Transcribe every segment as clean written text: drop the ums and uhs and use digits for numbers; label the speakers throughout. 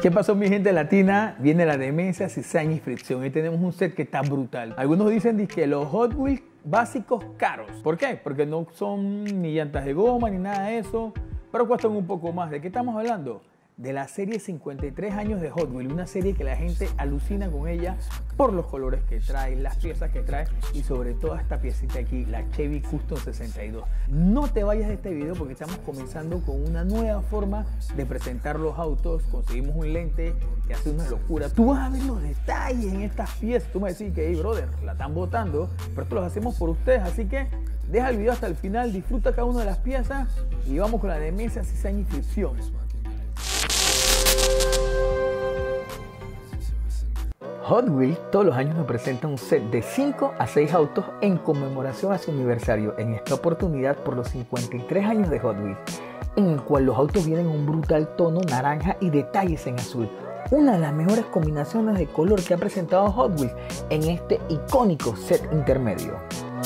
Speaker 1: ¿Qué pasó, mi gente latina? Viene la demencia, cizaña y fricción. Y tenemos un set que está brutal. Algunos dicen que los Hot Wheels básicos caros. ¿Por qué? Porque no son ni llantas de goma ni nada de eso, pero cuestan un poco más. ¿De qué estamos hablando? De la serie 53 años de Hot Wheels, una serie que la gente alucina con ella por los colores que trae, las piezas que trae y sobre todo esta piecita aquí, la Chevy Custom 62. No te vayas de este video porque estamos comenzando con una nueva forma de presentar los autos. Conseguimos un lente que hace una locura. Tú vas a ver los detalles en estas piezas. Tú me decís que, hey brother, la están botando, pero esto los hacemos por ustedes, así que deja el video hasta el final, disfruta cada una de las piezas y vamos con la demencia, cizaña y fricción. Hot Wheels todos los años nos presenta un set de 5 a 6 autos en conmemoración a su aniversario, en esta oportunidad por los 53 años de Hot Wheels, en el cual los autos vienen en un brutal tono naranja y detalles en azul. Una de las mejores combinaciones de color que ha presentado Hot Wheels en este icónico set intermedio.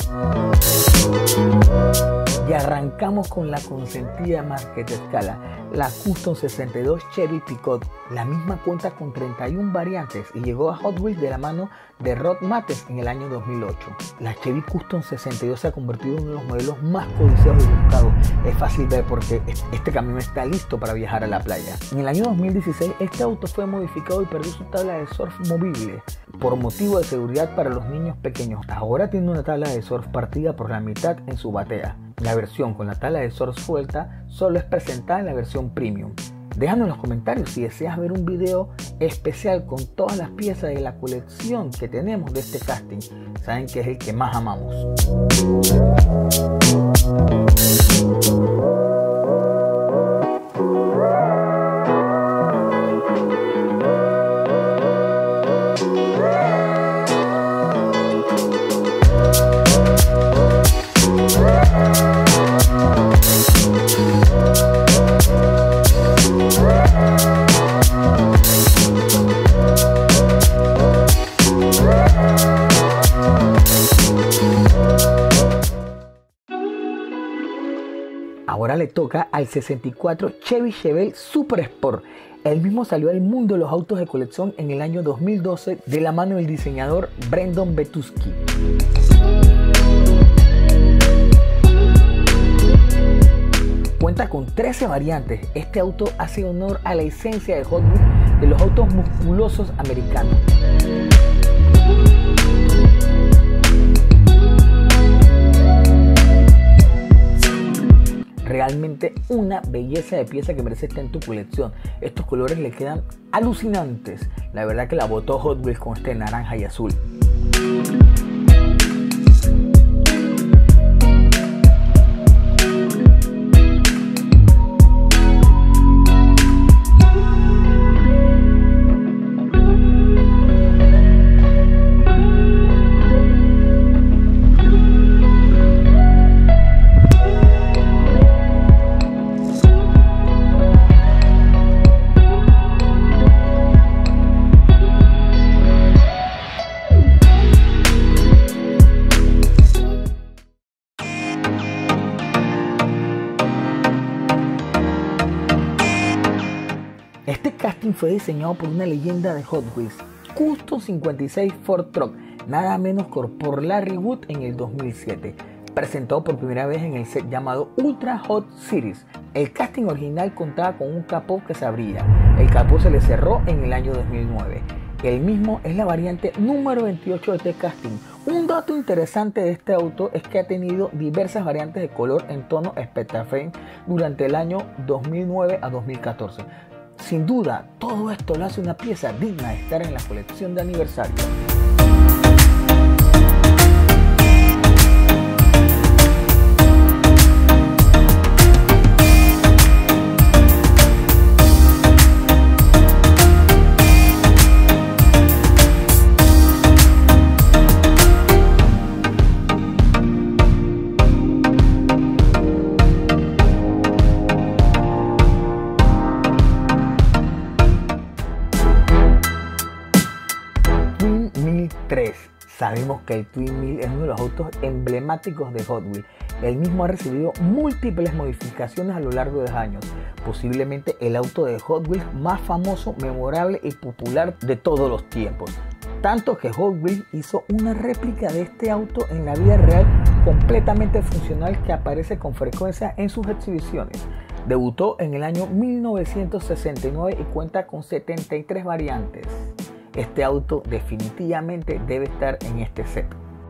Speaker 1: Y arrancamos con la consentida marca de escala, la Custom 62 Chevy Pickup. La misma cuenta con 31 variantes y llegó a Hot Wheels de la mano de Rod Mattes en el año 2008. La Chevy Custom 62 se ha convertido en uno de los modelos más codiciados y buscados. Es fácil ver porque este camión está listo para viajar a la playa. En el año 2016 este auto fue modificado y perdió su tabla de surf movible por motivo de seguridad para los niños pequeños. Ahora tiene una tabla de surf partida por la mitad en su batea. La versión con la tabla de surf suelta solo es presentada en la versión premium. Déjanos en los comentarios si deseas ver un video especial con todas las piezas de la colección que tenemos de este casting. Saben que es el que más amamos. Ahora le toca al 64 Chevy Chevelle Super Sport. El mismo salió al mundo de los autos de colección en el año 2012 de la mano del diseñador Brendan Betuski. Cuenta con 13 variantes. Este auto hace honor a la esencia de Hot Wheels de los autos musculosos americanos. Realmente una belleza de pieza que merece estar en tu colección. Estos colores le quedan alucinantes. La verdad que la botó Hot Wheels con este naranja y azul. Este casting fue diseñado por una leyenda de Hot Wheels, Custom 56 Ford Truck, nada menos que por Larry Wood en el 2007, presentado por primera vez en el set llamado Ultra Hot Series. El casting original contaba con un capó que se abría, el capó se le cerró en el año 2009. El mismo es la variante número 28 de este casting. Un dato interesante de este auto es que ha tenido diversas variantes de color en tono Spectrafame durante el año 2009 a 2014. Sin duda, todo esto lo hace una pieza digna de estar en la colección de aniversario. Sabemos que el Twin Mill es uno de los autos emblemáticos de Hot Wheels. El mismo ha recibido múltiples modificaciones a lo largo de los años, posiblemente el auto de Hot Wheels más famoso, memorable y popular de todos los tiempos. Tanto que Hot Wheels hizo una réplica de este auto en la vida real completamente funcional que aparece con frecuencia en sus exhibiciones. Debutó en el año 1969 y cuenta con 73 variantes. Este auto definitivamente debe estar en este set.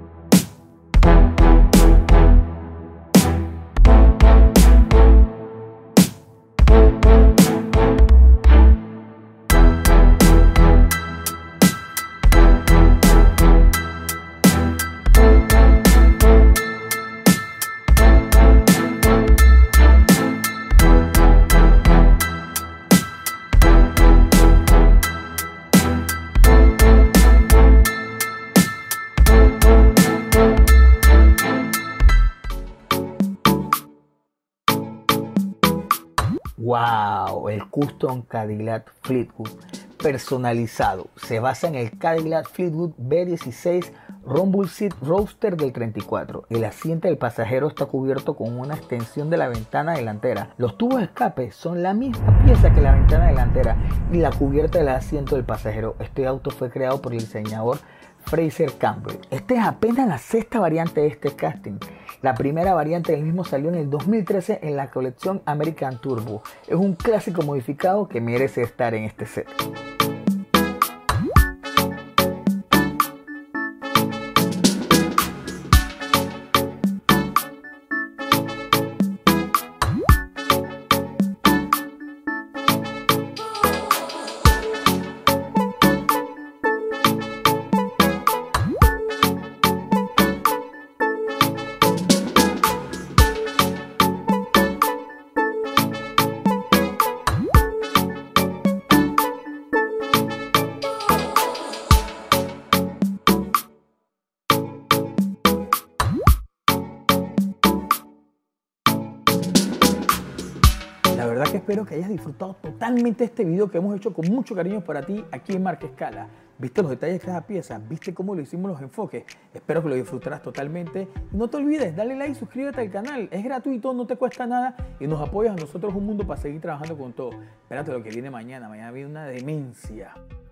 Speaker 1: ¡Wow! El Custom Cadillac Fleetwood personalizado. Se basa en el Cadillac Fleetwood B16 Rumble Seat Roadster del 34. El asiento del pasajero está cubierto con una extensión de la ventana delantera. Los tubos de escape son la misma pieza que la ventana delantera y la cubierta del asiento del pasajero. Este auto fue creado por el diseñador Fraser Campbell. Esta es apenas la sexta variante de este casting. La primera variante del mismo salió en el 2013 en la colección American Turbo. Es un clásico modificado que merece estar en este set. La verdad que espero que hayas disfrutado totalmente este video que hemos hecho con mucho cariño para ti aquí en Marca Escala. ¿Viste los detalles de cada pieza? ¿Viste cómo lo hicimos los enfoques? Espero que lo disfrutarás totalmente. Y no te olvides, dale like y suscríbete al canal. Es gratuito, no te cuesta nada y nos apoyas a nosotros un mundo para seguir trabajando con todo. Espérate lo que viene mañana. Mañana viene una demencia.